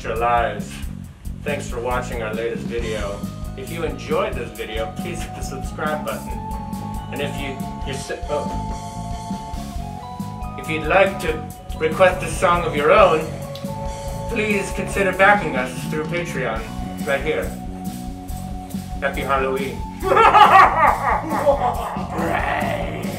extra lives. Thanks for watching our latest video. If you enjoyed this video, please hit the subscribe button. And if you'd like to request a song of your own, please consider backing us through Patreon, right here. Happy Halloween.